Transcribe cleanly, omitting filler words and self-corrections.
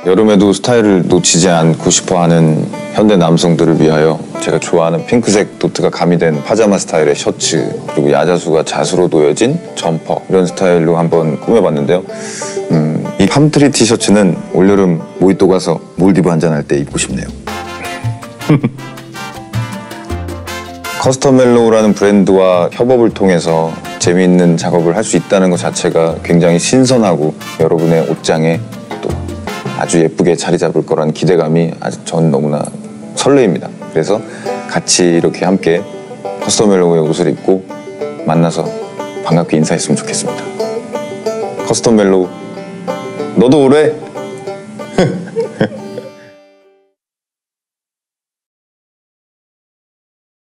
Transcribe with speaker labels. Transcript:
Speaker 1: 여름에도 스타일을 놓치지 않고 싶어하는 현대 남성들을 위하여 제가 좋아하는 핑크색 도트가 가미된 파자마 스타일의 셔츠, 그리고 야자수가 자수로 놓여진 점퍼, 이런 스타일로 한번 꾸며봤는데요. 이 팜트리 티셔츠는 올여름 모히또 가서 몰디브 한잔할 때 입고 싶네요. 커스텀 멜로우라는 브랜드와 협업을 통해서 재미있는 작업을 할 수 있다는 것 자체가 굉장히 신선하고 여러분의 옷장에 또 아주 예쁘게 자리 잡을 거라는 기대감이 전 너무나 설레입니다. 그래서 같이 이렇게 함께 커스텀 멜로우의 옷을 입고 만나서 반갑게 인사했으면 좋겠습니다. 커스텀 멜로우, 너도 오래!